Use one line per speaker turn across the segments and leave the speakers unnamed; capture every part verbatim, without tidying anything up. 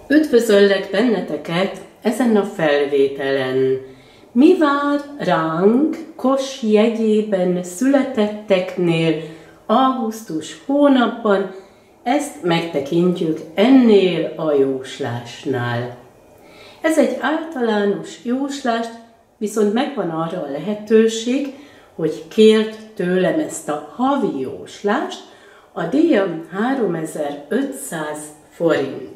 Üdvözöllek benneteket ezen a felvételen. Mi vár ránk Kos jegyében születetteknél augusztus hónapban, ezt megtekintjük ennél a jóslásnál. Ez egy általános jóslás, viszont megvan arra a lehetőség, hogy kért tőlem ezt a havi jóslást, a díjam háromezer-ötszáz forint.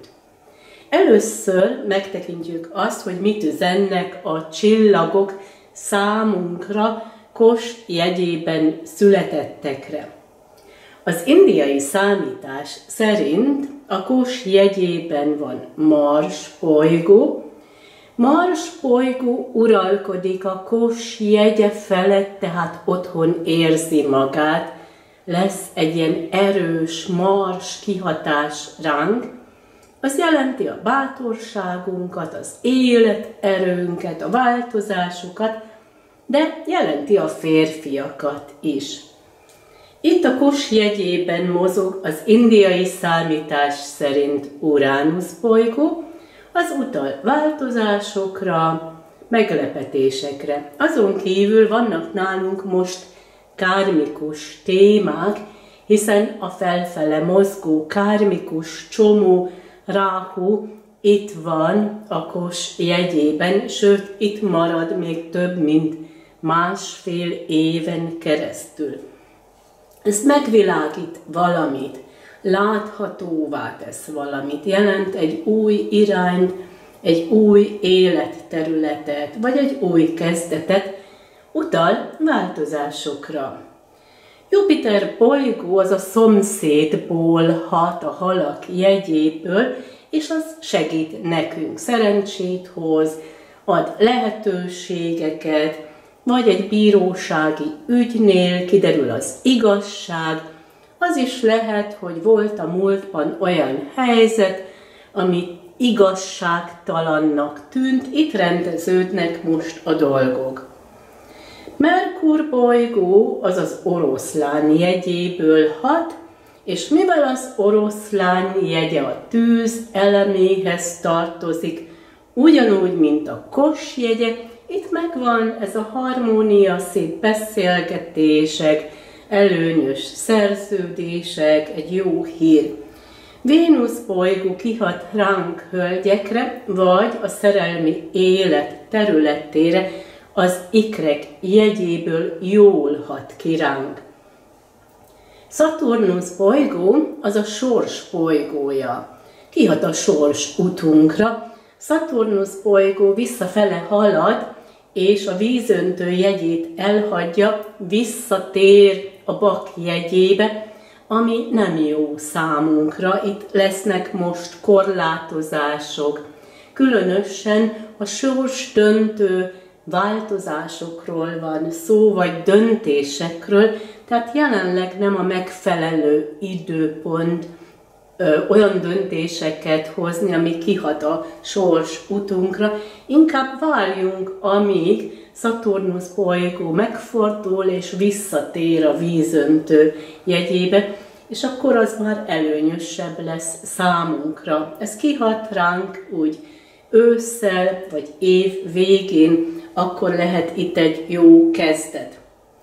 Először megtekintjük azt, hogy mit üzennek a csillagok számunkra Kos jegyében születettekre. Az indiai számítás szerint a Kos jegyében van Mars bolygó. Mars bolygó uralkodik a Kos jegye felett, tehát otthon érzi magát. Lesz egy ilyen erős Mars kihatás ránk. Az jelenti a bátorságunkat, az életerőnket, a változásokat, de jelenti a férfiakat is. Itt a Kos jegyében mozog az indiai számítás szerint Uránusz bolygó, az utal változásokra, meglepetésekre. Azon kívül vannak nálunk most kármikus témák, hiszen a felfele mozgó kármikus csomó Ráhu itt van a Kos jegyében, sőt itt marad még több mint másfél éven keresztül. Ez megvilágít valamit, láthatóvá tesz valamit, jelent egy új irányt, egy új életterületet, vagy egy új kezdetet, utal változásokra. Jupiter bolygó az a szomszédból hat, a halak jegyéből, és az segít nekünk, szerencsét hoz, ad lehetőségeket, vagy egy bírósági ügynél kiderül az igazság. Az is lehet, hogy volt a múltban olyan helyzet, ami igazságtalannak tűnt, itt rendeződnek most a dolgok. Merkur bolygó az az oroszlán jegyéből hat, és mivel az oroszlán jegye a tűz eleméhez tartozik, ugyanúgy, mint a Kos jegye, itt megvan ez a harmónia, szép beszélgetések, előnyös szerződések, egy jó hír. Vénusz bolygó kihat ránk hölgyekre, vagy a szerelmi élet területére, az ikrek jegyéből jól hat ki ránk. Szaturnusz bolygó az a sors bolygója. Kihat a sors utunkra. Szaturnusz bolygó visszafele halad, és a vízöntő jegyét elhagyja, visszatér a bak jegyébe, ami nem jó számunkra. Itt lesznek most korlátozások. Különösen a sors döntő változásokról van szó, vagy döntésekről, tehát jelenleg nem a megfelelő időpont ö, olyan döntéseket hozni, ami kihat a sors utunkra. Inkább várjunk, amíg Szaturnusz bolygó megfordul és visszatér a vízöntő jegyébe, és akkor az már előnyösebb lesz számunkra. Ez kihat ránk úgy ősszel, vagy év végén, akkor lehet itt egy jó kezdet.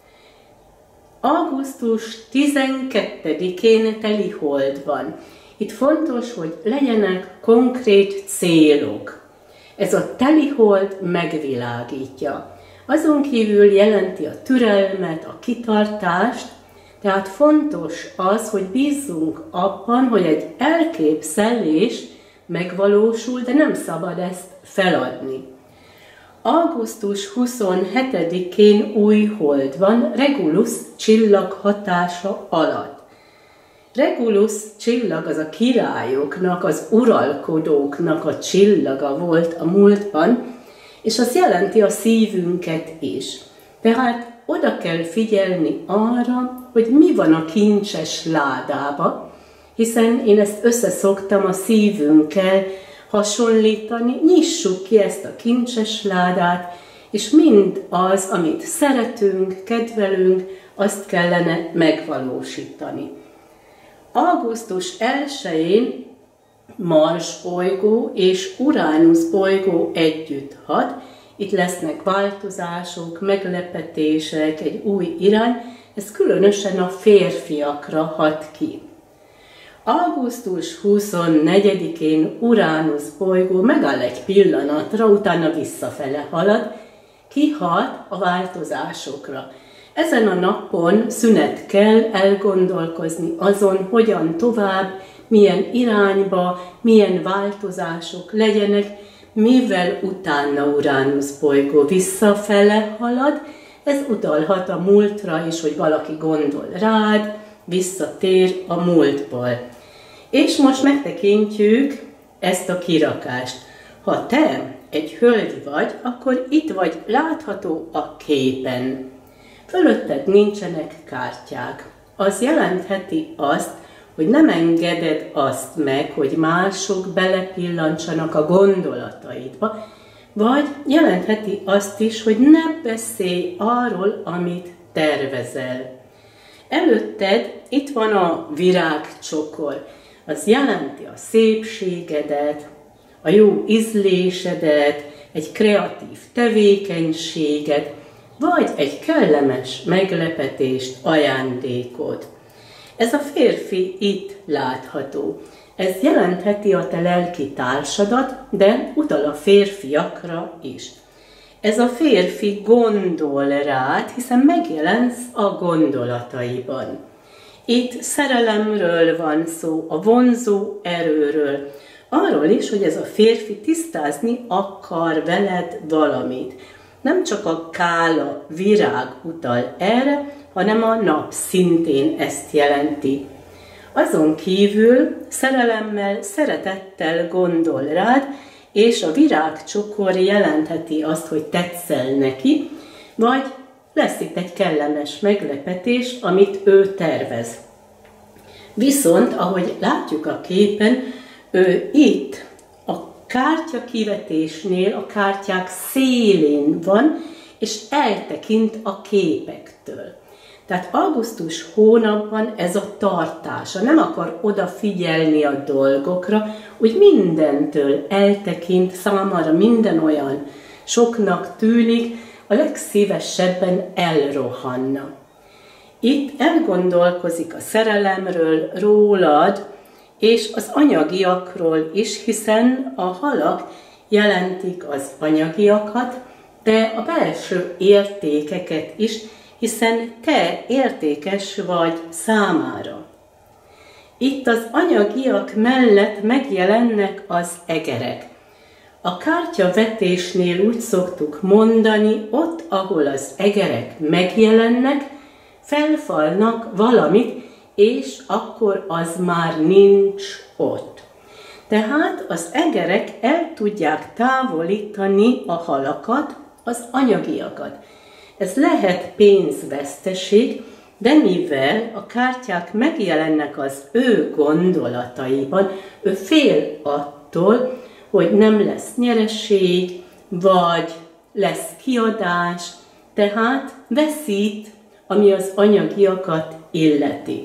augusztus tizenkettedikén telihold van. Itt fontos, hogy legyenek konkrét célok. Ez a telihold megvilágítja. Azon kívül jelenti a türelmet, a kitartást, tehát fontos az, hogy bízzunk abban, hogy egy elképzelés megvalósul, de nem szabad ezt feladni. augusztus huszonhetedikén új hold van Regulus csillag hatása alatt. Regulus csillag az a királyoknak, az uralkodóknak a csillaga volt a múltban, és az jelenti a szívünket is. Tehát oda kell figyelni arra, hogy mi van a kincses ládába, hiszen én ezt összeszoktam a szívünkkel hasonlítani, nyissuk ki ezt a kincses ládát, és mind az, amit szeretünk, kedvelünk, azt kellene megvalósítani. augusztus elsején Mars bolygó és Uránusz bolygó együtt hat. Itt lesznek változások, meglepetések, egy új irány, ez különösen a férfiakra hat ki. augusztus huszonnegyedikén Uránusz bolygó megáll egy pillanatra, utána visszafele halad, kihat a változásokra. Ezen a napon szünet kell elgondolkozni azon, hogyan tovább, milyen irányba, milyen változások legyenek, mivel utána Uránusz bolygó visszafele halad, ez utalhat a múltra is, hogy valaki gondol rád, visszatér a múltból. És most megtekintjük ezt a kirakást. Ha te egy hölgy vagy, akkor itt vagy látható a képen. Fölötted nincsenek kártyák. Az jelentheti azt, hogy nem engeded azt meg, hogy mások belepillantsanak a gondolataidba, vagy jelentheti azt is, hogy ne beszélj arról, amit tervezel. Előtted itt van a virágcsokor. Az jelenti a szépségedet, a jó ízlésedet, egy kreatív tevékenységet, vagy egy kellemes meglepetést, ajándékot. Ez a férfi itt látható. Ez jelentheti a te lelki társadat, de utal a férfiakra is. Ez a férfi gondol rád, hiszen megjelensz a gondolataiban. Itt szerelemről van szó, a vonzó erőről. Arról is, hogy ez a férfi tisztázni akar veled valamit. Nem csak a kála virág utal erre, hanem a nap szintén ezt jelenti. Azon kívül szerelemmel, szeretettel gondol rád, és a virágcsokor jelentheti azt, hogy tetszel neki, vagy lesz itt egy kellemes meglepetés, amit ő tervez. Viszont, ahogy látjuk a képen, ő itt a kártyakivetésnél a kártyák szélén van, és eltekint a képektől. Tehát augusztus hónapban ez a tartása, nem akar odafigyelni a dolgokra, úgy mindentől eltekint, számára minden olyan soknak tűnik, a legszívesebben elrohanna. Itt elgondolkozik a szerelemről, rólad, és az anyagiakról is, hiszen a halak jelentik az anyagiakat, de a belső értékeket is, hiszen te értékes vagy számára. Itt az anyagiak mellett megjelennek az egerek. A kártyavetésnél úgy szoktuk mondani, ott, ahol az egerek megjelennek, felfalnak valamit, és akkor az már nincs ott. Tehát az egerek el tudják távolítani a halakat, az anyagiakat. Ez lehet pénzveszteség, de mivel a kártyák megjelennek az ő gondolataiban, ő fél attól, hogy nem lesz nyereség, vagy lesz kiadás, tehát veszít, ami az anyagiakat illeti.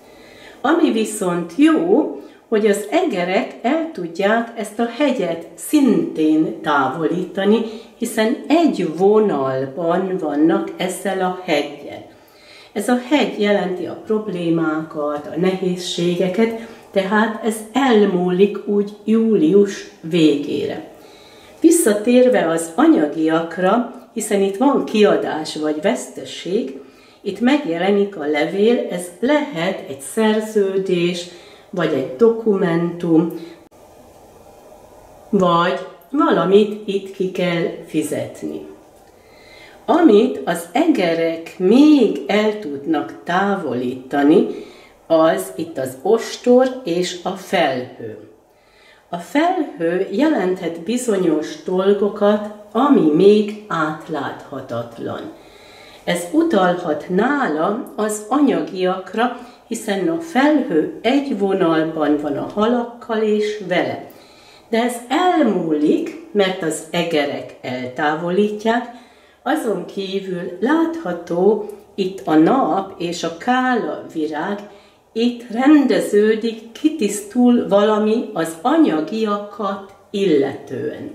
Ami viszont jó, hogy az egerek el tudják ezt a hegyet szintén távolítani, hiszen egy vonalban vannak ezzel a heggyel. Ez a hegy jelenti a problémákat, a nehézségeket, tehát ez elmúlik úgy július végére. Visszatérve az anyagiakra, hiszen itt van kiadás vagy veszteség, itt megjelenik a levél, ez lehet egy szerződés, vagy egy dokumentum, vagy valamit itt ki kell fizetni. Amit az egerek még el tudnak távolítani, az itt az ostor és a felhő. A felhő jelenthet bizonyos dolgokat, ami még átláthatatlan. Ez utalhat nála az anyagiakra, hiszen a felhő egy vonalban van a halakkal és vele. De ez elmúlik, mert az egerek eltávolítják, azon kívül látható itt a nap és a kála virág, itt rendeződik, kitisztul valami az anyagiakat illetően.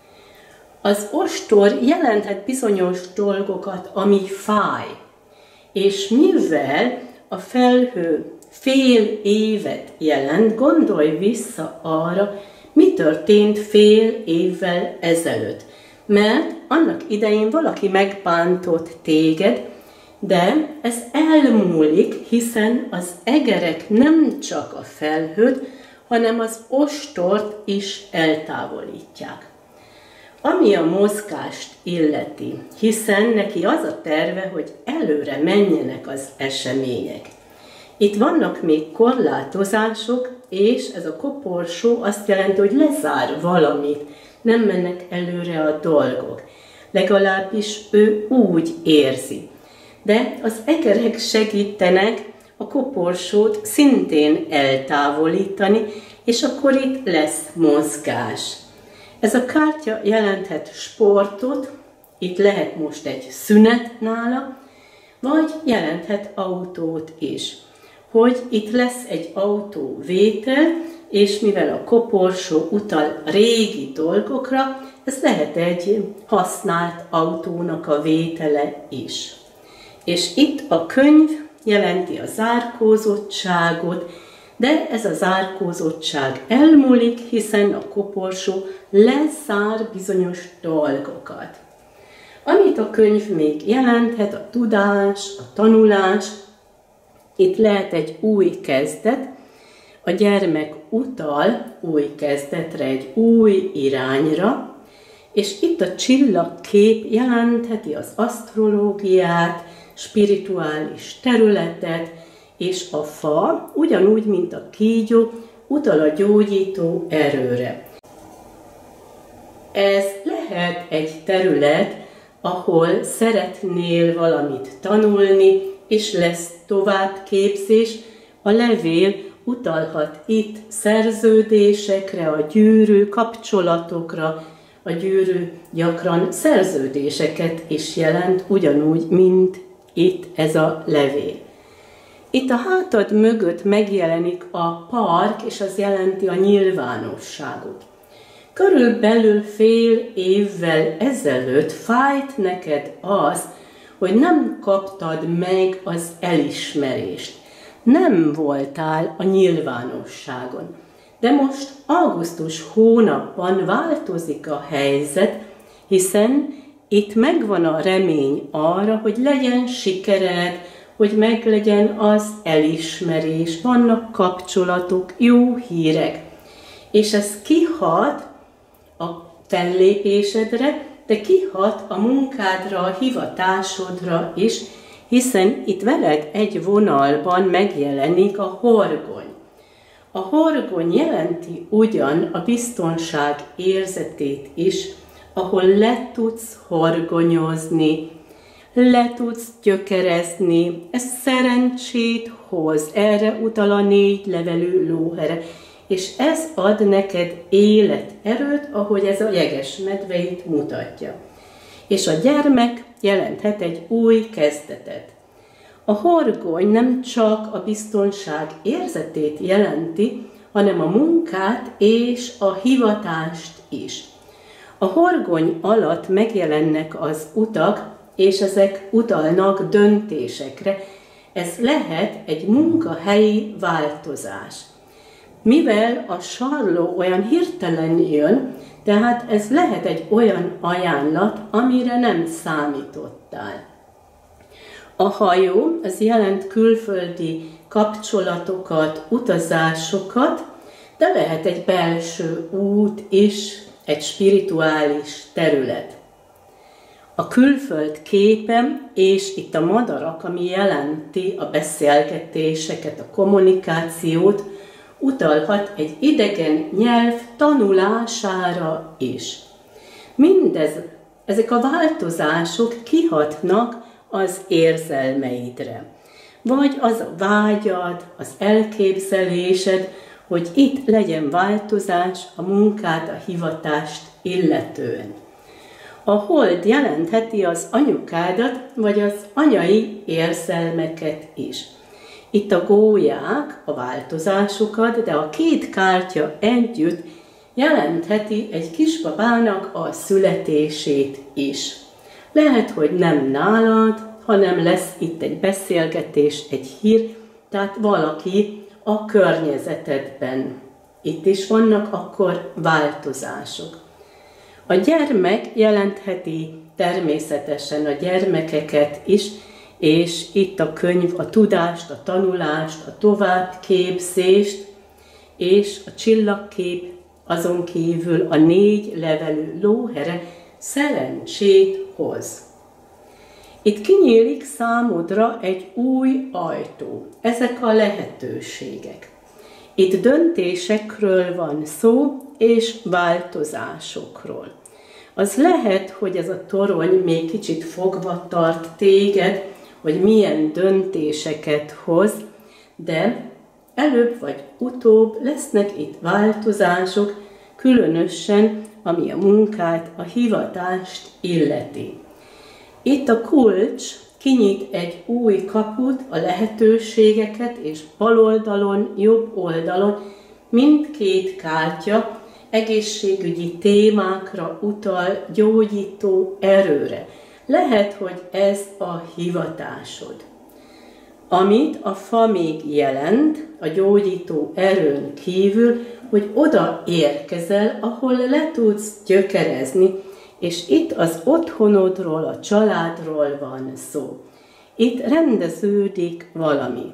Az ostor jelenthet bizonyos dolgokat, ami fáj, és mivel a felhő fél évet jelent, gondolj vissza arra, mi történt fél évvel ezelőtt. Mert annak idején valaki megbántott téged, de ez elmúlik, hiszen az egerek nem csak a felhőt, hanem az ostort is eltávolítják. Ami a mozgást illeti, hiszen neki az a terve, hogy előre menjenek az események. Itt vannak még korlátozások, és ez a koporsó azt jelenti, hogy lezár valamit, nem mennek előre a dolgok. Legalábbis ő úgy érzi. De az egerek segítenek a koporsót szintén eltávolítani, és akkor itt lesz mozgás. Ez a kártya jelenthet sportot, itt lehet most egy szünet nála, vagy jelenthet autót is. Hogy itt lesz egy autóvétel, és mivel a koporsó utal régi dolgokra, ez lehet egy használt autónak a vétele is. És itt a könyv jelenti a zárkózottságot, de ez a zárkózottság elmúlik, hiszen a koporsó lezár bizonyos dolgokat. Amit a könyv még jelenthet, a tudás, a tanulás, itt lehet egy új kezdet, a gyermek utal új kezdetre, egy új irányra, és itt a csillagkép jelentheti az asztrológiát, spirituális területet, és a fa, ugyanúgy, mint a kígyó, utal a gyógyító erőre. Ez lehet egy terület, ahol szeretnél valamit tanulni, és lesz továbbképzés. A levél utalhat itt szerződésekre, a gyűrű kapcsolatokra. A gyűrű gyakran szerződéseket is jelent, ugyanúgy, mint itt ez a levél. Itt a hátad mögött megjelenik a park, és az jelenti a nyilvánosságot. Körülbelül fél évvel ezelőtt fájt neked az, hogy nem kaptad meg az elismerést. Nem voltál a nyilvánosságon. De most augusztus hónapban változik a helyzet, hiszen itt megvan a remény arra, hogy legyen sikered, hogy meglegyen az elismerés, vannak kapcsolatok, jó hírek. És ez kihat a fellépésedre, de kihat a munkádra, a hivatásodra is, hiszen itt veled egy vonalban megjelenik a horgony. A horgony jelenti ugyan a biztonság érzetét is, ahol le tudsz horgonyozni, le tudsz gyökerezni, ez szerencsét hoz, erre utal a négy levelű lóhere, és ez ad neked életerőt, ahogy ez a jegesmedve itt mutatja. És a gyermek jelenthet egy új kezdetet. A horgony nem csak a biztonság érzetét jelenti, hanem a munkát és a hivatást is. A horgony alatt megjelennek az utak, és ezek utalnak döntésekre. Ez lehet egy munkahelyi változás. Mivel a sarló olyan hirtelen jön, tehát ez lehet egy olyan ajánlat, amire nem számítottál. A hajó, az jelent külföldi kapcsolatokat, utazásokat, de lehet egy belső út is, egy spirituális terület. A külföld képem, és itt a madarak, ami jelenti a beszélgetéseket, a kommunikációt, utalhat egy idegen nyelv tanulására is. Mindez, ezek a változások kihatnak az érzelmeidre. Vagy az a vágyad, az elképzelésed, hogy itt legyen változás a munkát, a hivatást illetően. A hold jelentheti az anyukádat, vagy az anyai érzelmeket is. Itt a gólyák a változásokat, de a két kártya együtt jelentheti egy kisbabának a születését is. Lehet, hogy nem nálad, hanem lesz itt egy beszélgetés, egy hír, tehát valaki a környezetedben. Itt is vannak akkor változások. A gyermek jelentheti természetesen a gyermekeket is, és itt a könyv a tudást, a tanulást, a továbbképzést, és a csillagkép azon kívül a négy levelű lóhere szerencsét hoz. Itt kinyílik számodra egy új ajtó. Ezek a lehetőségek. Itt döntésekről van szó, és változásokról. Az lehet, hogy ez a torony még kicsit fogva tart téged, hogy milyen döntéseket hoz, de előbb vagy utóbb lesznek itt változások, különösen ami a munkát, a hivatást illeti. Itt a kulcs kinyit egy új kaput, a lehetőségeket, és bal oldalon, jobb oldalon mindkét kártya egészségügyi témákra utal, gyógyító erőre. Lehet, hogy ez a hivatásod. Amit a fa még jelent, a gyógyító erőn kívül, hogy oda érkezel, ahol le tudsz gyökerezni, és itt az otthonodról, a családról van szó. Itt rendeződik valami.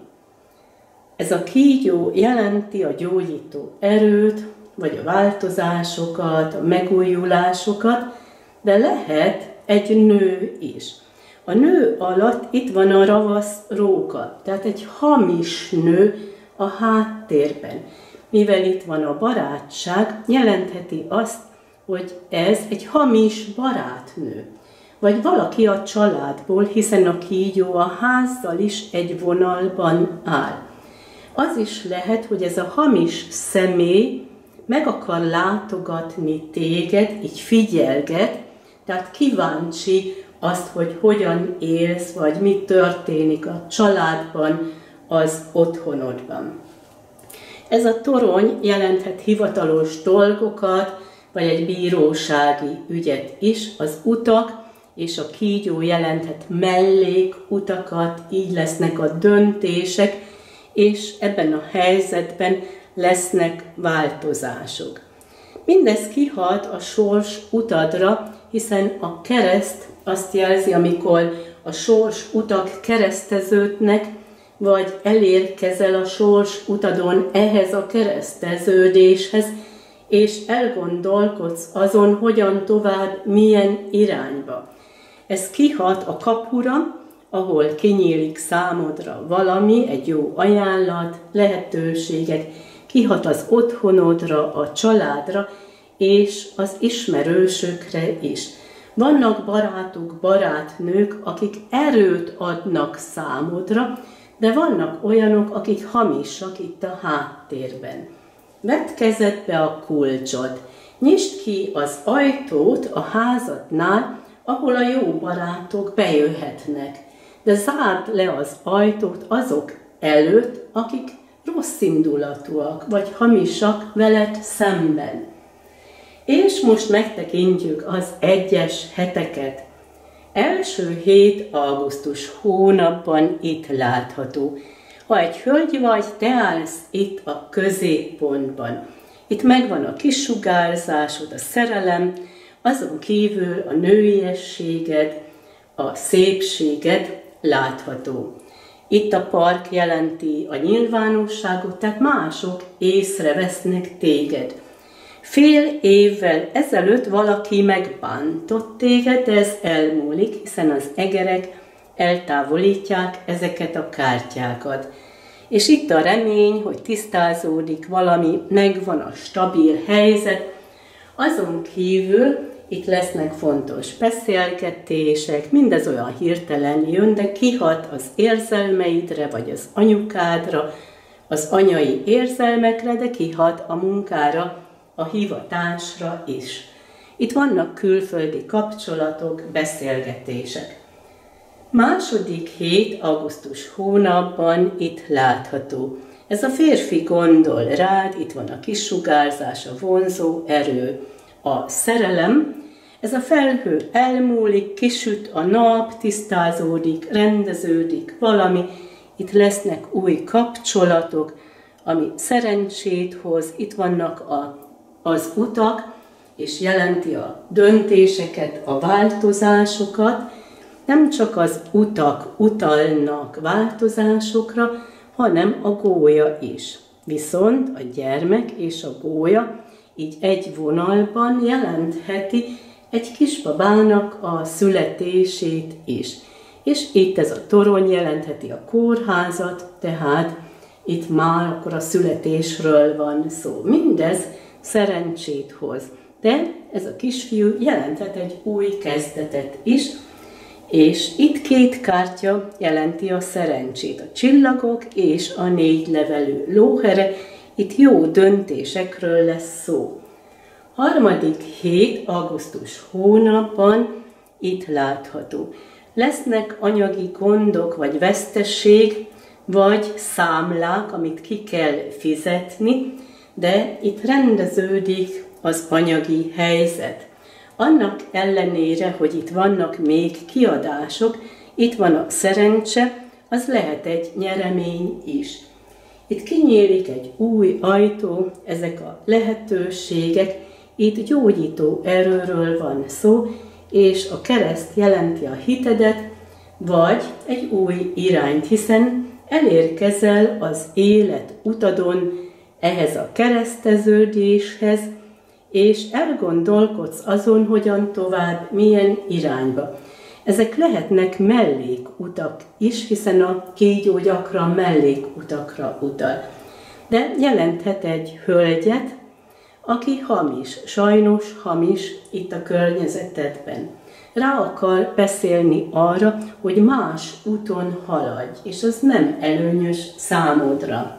Ez a kígyó jelenti a gyógyító erőt, vagy a változásokat, a megújulásokat, de lehet egy nő is. A nő alatt itt van a ravasz róka, tehát egy hamis nő a háttérben. Mivel itt van a barátság, jelentheti azt, hogy ez egy hamis barátnő, vagy valaki a családból, hiszen a kígyó a házzal is egy vonalban áll. Az is lehet, hogy ez a hamis személy meg akar látogatni téged, így figyelget, tehát kíváncsi azt, hogy hogyan élsz, vagy mi történik a családban, az otthonodban. Ez a torony jelenthet hivatalos dolgokat, vagy egy bírósági ügyet is, az utak, és a kígyó jelenthet mellékutakat, így lesznek a döntések, és ebben a helyzetben lesznek változások. Mindez kihat a sors utadra, hiszen a kereszt azt jelzi, amikor a sors utak kereszteződnek, vagy elérkezel a sors utadon ehhez a kereszteződéshez, és elgondolkodsz azon, hogyan tovább, milyen irányba. Ez kihat a kapura, ahol kinyílik számodra valami, egy jó ajánlat, lehetőségek, kihat az otthonodra, a családra, és az ismerősökre is. Vannak barátok, barátnők, akik erőt adnak számodra, de vannak olyanok, akik hamisak itt a háttérben. Vedd kezedbe a kulcsot, nyisd ki az ajtót a házadnál, ahol a jó barátok bejöhetnek, de zárd le az ajtót azok előtt, akik rossz indulatúak, vagy hamisak veled szemben. És most megtekintjük az egyes heteket. Első hét augusztus hónapban itt látható. Ha egy hölgy vagy, te állsz itt a középpontban. Itt megvan a kisugárzásod, a szerelem, azon kívül a nőiességed, a szépséged látható. Itt a park jelenti a nyilvánosságot, tehát mások észrevesznek téged. Fél évvel ezelőtt valaki megbántott téged, de ez elmúlik, hiszen az egerek eltávolítják ezeket a kártyákat. És itt a remény, hogy tisztázódik valami, megvan a stabil helyzet. Azon kívül itt lesznek fontos beszélgetések, mindez olyan hirtelen jön, de kihat az érzelmeidre, vagy az anyukádra, az anyai érzelmekre, de kihat a munkára, a hivatásra is. Itt vannak külföldi kapcsolatok, beszélgetések. Második hét augusztus hónapban itt látható. Ez a férfi gondol rád, itt van a kisugárzás, a vonzó erő, a szerelem. Ez a felhő elmúlik, kisüt a nap, tisztázódik, rendeződik valami. Itt lesznek új kapcsolatok, ami szerencsét hoz. Itt vannak a, az utak, és jelenti a döntéseket, a változásokat. Nem csak az utak utalnak változásokra, hanem a gólya is. Viszont a gyermek és a gólya így egy vonalban jelentheti egy kisbabának a születését is. És itt ez a torony jelentheti a kórházat, tehát itt már akkor a születésről van szó. Mindez szerencsét hoz. De ez a kisfiú jelenthet egy új kezdetet is, és itt két kártya jelenti a szerencsét, a csillagok és a négy levelű lóhere, itt jó döntésekről lesz szó. Harmadik hét augusztus hónapban itt látható. Lesznek anyagi gondok, vagy veszteség, vagy számlák, amit ki kell fizetni, de itt rendeződik az anyagi helyzet. Annak ellenére, hogy itt vannak még kiadások, itt van a szerencse, az lehet egy nyeremény is. Itt kinyílik egy új ajtó, ezek a lehetőségek, itt gyógyító erőről van szó, és a kereszt jelenti a hitedet, vagy egy új irányt, hiszen elérkezel az élet utadon ehhez a kereszteződéshez, és elgondolkodsz azon, hogyan tovább, milyen irányba. Ezek lehetnek mellékutak is, hiszen a kígyó gyakran mellékutakra utal. De jelenthet egy hölgyet, aki hamis, sajnos hamis itt a környezetedben. Rá akar beszélni arra, hogy más úton haladj, és az nem előnyös számodra.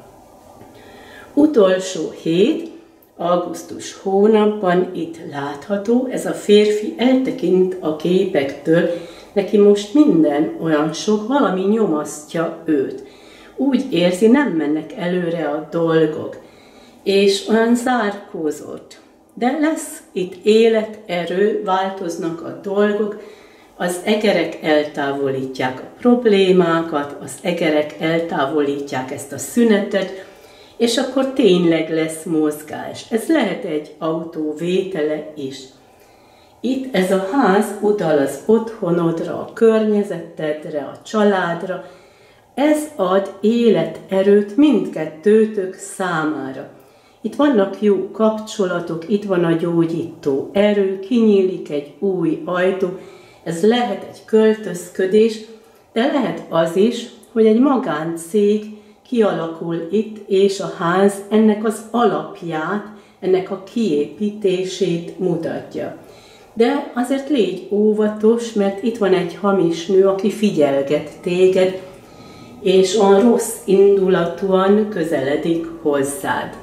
Utolsó hét, augusztus hónapban itt látható, ez a férfi eltekint a képektől, neki most minden olyan sok, valami nyomasztja őt. Úgy érzi, nem mennek előre a dolgok, és olyan zárkózott. De lesz itt életerő, változnak a dolgok, az egerek eltávolítják a problémákat, az egerek eltávolítják ezt a szünetet, és akkor tényleg lesz mozgás. Ez lehet egy autó vétele is. Itt ez a ház utal az otthonodra, a környezetedre, a családra. Ez ad életerőt mindkettőtök számára. Itt vannak jó kapcsolatok, itt van a gyógyító erő, kinyílik egy új ajtó. Ez lehet egy költözködés, de lehet az is, hogy egy magáncég kialakul itt, és a ház ennek az alapját, ennek a kiépítését mutatja. De azért légy óvatos, mert itt van egy hamis nő, aki figyelget téged, és olyan rossz indulatúan közeledik hozzád.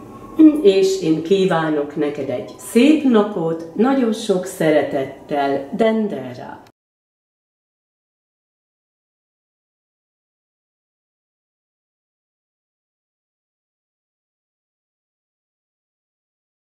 És én kívánok neked egy szép napot, nagyon sok szeretettel, Dendera.